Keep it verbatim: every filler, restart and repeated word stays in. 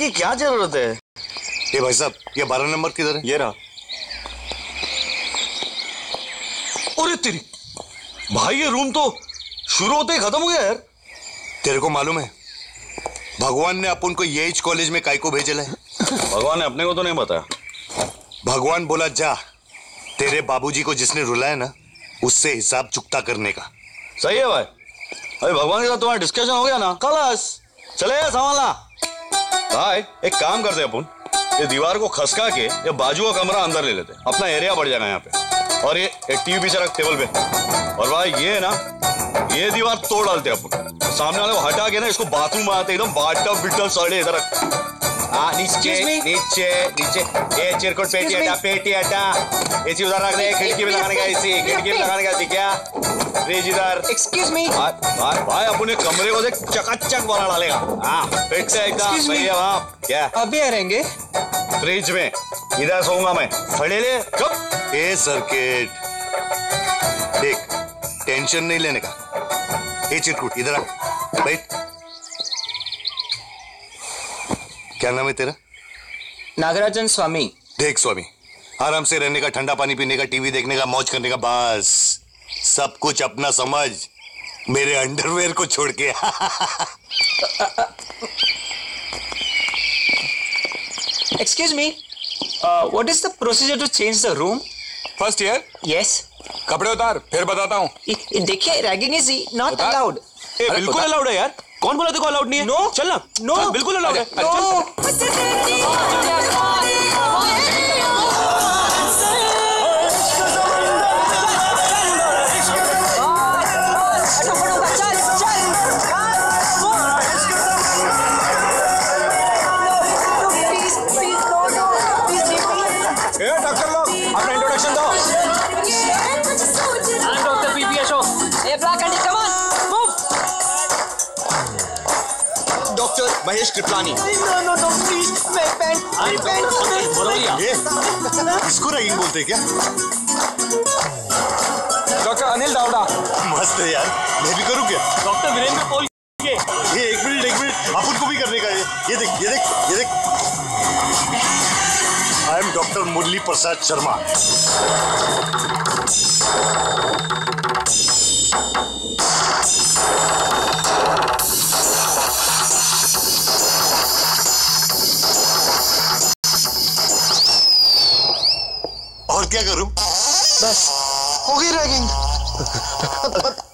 की क्या जरूरत है? ये भाई साहब, ये बारह नंबर किधर है? ये रहा। अरे तेरी भाई, ये रूम तो शुरू होते ही खत्म हो गया यार। तेरे को मालूम है भगवान ने अपन को ये कॉलेज में काय को भेजेला है? भगवान ने अपने को तो नहीं बताया। भगवान बोला जा तेरे बाबूजी को जिसने रुलाया ना उससे हिसाब चुकता करने का। सही है भाई। अरे भगवान के साथ तुम्हारा डिस्कशन हो गया ना, खलास चले संभालना। भाई एक काम करते अपन, ये दीवार को खसका के ये बाजू का कमरा अंदर ले लेते, अपना एरिया बढ़ जाएगा यहाँ पे। और ये एक टीवी पीछे रख टेबल पे। और भाई ये ना, ये दीवार तोड़ डालते अपन, सामने वाले को हटा के ना इसको बाथरूम आते एकदम बाटा बिटा साड़े इधर रख। हाँ नीचे नीचे नीचे ये चिरकुट पेटी हटा, पेटी हटा, एसी उधर रख दे, खिड़की में लगाने का एसी, खिड़की में लगाने का एसी। क्या फ्रिज इधर? एक्सक्यूज मी भाई, भाई अपन ये कमरे को देख चकाचक बना डालेगा। हाँ फिट से एकदम सही है। वहाँ क्या अभी आ रहेंगे? फ्रिज में इधर सोऊंगा मैं। खड़े ले कब? ए सर्किट देख, टेंशन नहीं लेने का। ए चिरकुट इधर आ, बैठ। क्या नाम है तेरा? नागराजन स्वामी। देख स्वामी, आराम से रहने का, ठंडा पानी पीने का, टीवी देखने का, मौज करने का, बस सब कुछ अपना समझ, मेरे अंडरवेयर को छोड़ के। Excuse me, what is the procedure to change the room? First year? Yes. कपड़े उतार, फिर बताता हूँ। देखिए रैगिंग इज नॉट अलाउड। ए बिल्कुल अलाउड है यार। कौन बोला देखो अलाउड नहीं है? नो चल ना। नो चल, बिल्कुल अलाउड है। डॉक्टर लोग अपना इंट्रोडक्शन दो। Doctor PP Ashok. ए black and come on move. Doctor Mahesh Kripalani. No no no please, मैं पैंट आई पैंट। ये इसको रैगिंग बोलते क्या? डॉक्टर अनिल दावड़ा। मस्त है यार, मैं भी करूँ क्या? Doctor Virendra Paul. ये एक मिनट एक मिनट, अपन को भी करने का है। ये देख ये देख ये देख, I am doctor Murali Prasad Sharma. और क्या करूं? बस हो गई रैगिंग।